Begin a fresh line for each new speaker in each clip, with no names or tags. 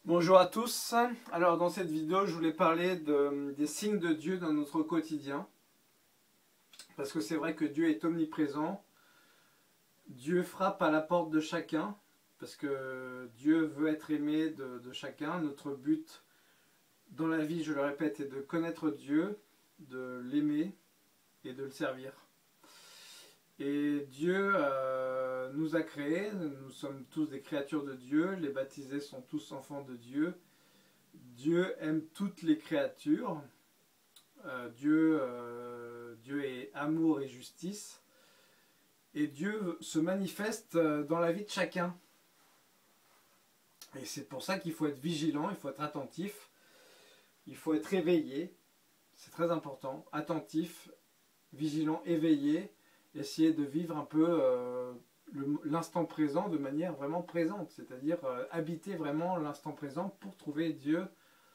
Bonjour à tous. Alors dans cette vidéo, je voulais parler des signes de Dieu dans notre quotidien. Parce que c'est vrai que Dieu est omniprésent. Dieu frappe à la porte de chacun. Parce que Dieu veut être aimé de chacun. Notre but dans la vie, je le répète, est de connaître Dieu, de l'aimer et de le servir. Et Dieu nous a créés. Nous sommes tous des créatures de Dieu. Les baptisés sont tous enfants de Dieu. Dieu aime toutes les créatures. Dieu est amour et justice. Et Dieu se manifeste dans la vie de chacun. Et c'est pour ça qu'il faut être vigilant, il faut être attentif, il faut être éveillé. C'est très important. Attentif, vigilant, éveillé. Essayer de vivre un peu l'instant présent de manière vraiment présente. C'est-à-dire habiter vraiment l'instant présent pour trouver Dieu.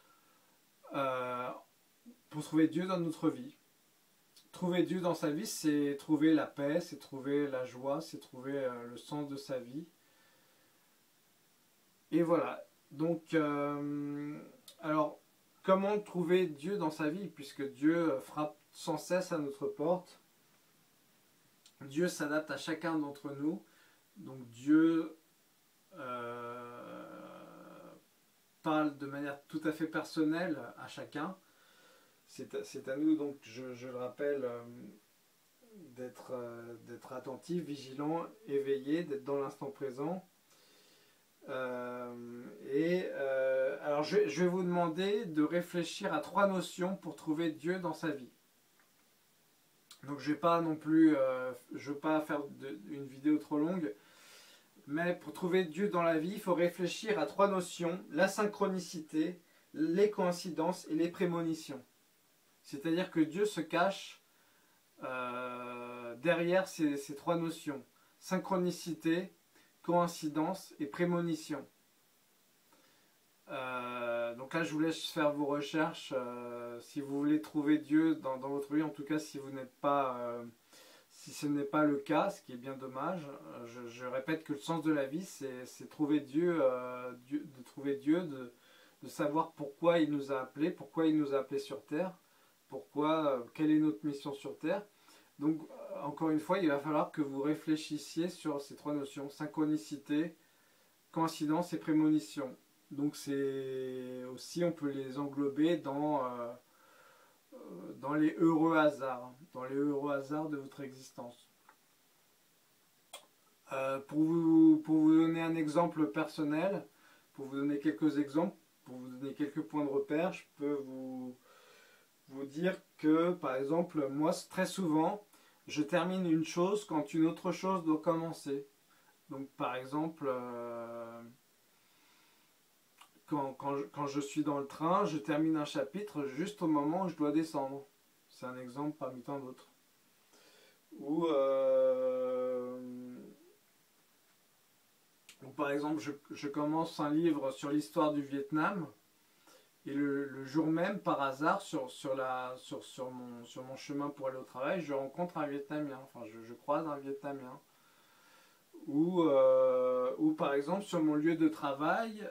Pour trouver Dieu dans notre vie. Trouver Dieu dans sa vie, c'est trouver la paix, c'est trouver la joie, c'est trouver le sens de sa vie. Et voilà. Donc, alors, comment trouver Dieu dans sa vie? Puisque Dieu frappe sans cesse à notre porte. Dieu s'adapte à chacun d'entre nous. Donc, Dieu parle de manière tout à fait personnelle à chacun. C'est à nous, donc, je le rappelle, d'être attentif, vigilant, éveillé, d'être dans l'instant présent. Alors je vais vous demander de réfléchir à 3 notions pour trouver Dieu dans sa vie. Donc je vais pas non plus, je veux pas faire une vidéo trop longue, mais pour trouver Dieu dans la vie, il faut réfléchir à 3 notions: la synchronicité, les coïncidences et les prémonitions. C'est-à-dire que Dieu se cache derrière ces 3 notions: synchronicité, coïncidence et prémonition. Donc là, je vous laisse faire vos recherches si vous voulez trouver Dieu dans votre vie. En tout cas, si vous n'êtes pas, si ce n'est pas le cas, ce qui est bien dommage. Je répète que le sens de la vie, c'est trouver Dieu, de trouver Dieu, de savoir pourquoi il nous a appelés, pourquoi il nous a appelés sur terre, pourquoi, quelle est notre mission sur terre. Donc, encore une fois, il va falloir que vous réfléchissiez sur ces 3 notions: synchronicité, coïncidence et prémonition. Donc, c'est aussi, on peut les englober dans les heureux hasards de votre existence. Pour vous donner un exemple personnel, pour vous donner quelques exemples, pour vous donner quelques points de repère, je peux vous dire que, par exemple, moi, très souvent, je termine une chose quand une autre chose doit commencer. Donc, par exemple, quand je suis dans le train, je termine un chapitre juste au moment où je dois descendre. C'est un exemple parmi tant d'autres. Ou, par exemple, je commence un livre sur l'histoire du Vietnam, et le jour même, par hasard, sur mon chemin pour aller au travail, je rencontre un Vietnamien, enfin je croise un Vietnamien. Ou par exemple, sur mon lieu de travail,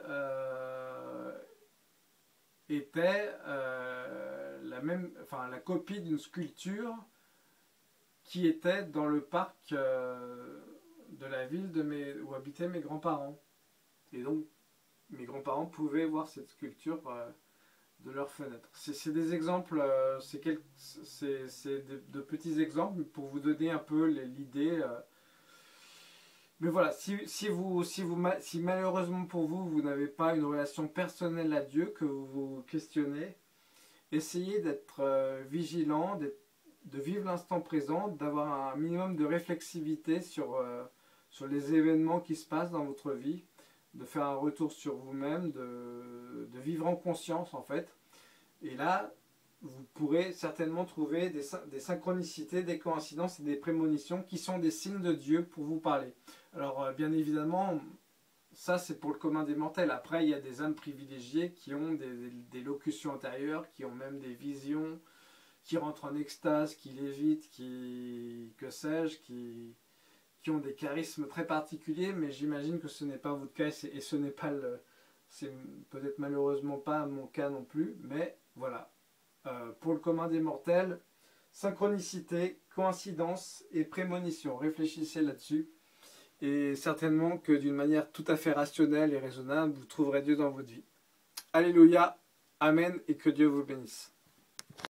était la copie d'une sculpture qui était dans le parc de la ville où habitaient mes grands-parents. Et donc, mes grands-parents pouvaient voir cette sculpture de leur fenêtre. C'est des exemples, c'est de petits exemples pour vous donner un peu l'idée. Mais voilà, si malheureusement pour vous, vous n'avez pas une relation personnelle à Dieu, que vous vous questionnez, essayez d'être vigilant, de vivre l'instant présent, d'avoir un minimum de réflexivité sur les événements qui se passent dans votre vie, de faire un retour sur vous-même, de vivre en conscience en fait. Et là, vous pourrez certainement trouver des synchronicités, des coïncidences et des prémonitions qui sont des signes de Dieu pour vous parler. Alors bien évidemment, ça c'est pour le commun des mortels. Après, il y a des âmes privilégiées qui ont des locutions intérieures, qui ont même des visions, qui rentrent en extase, qui lévitent, que sais-je, qui ont des charismes très particuliers, mais j'imagine que ce n'est pas votre cas et ce n'est pas C'est peut-être malheureusement pas mon cas non plus, mais voilà. Pour le commun des mortels, synchronicité, coïncidence et prémonition. Réfléchissez là-dessus. Et certainement que d'une manière tout à fait rationnelle et raisonnable, vous trouverez Dieu dans votre vie. Alléluia, Amen et que Dieu vous bénisse.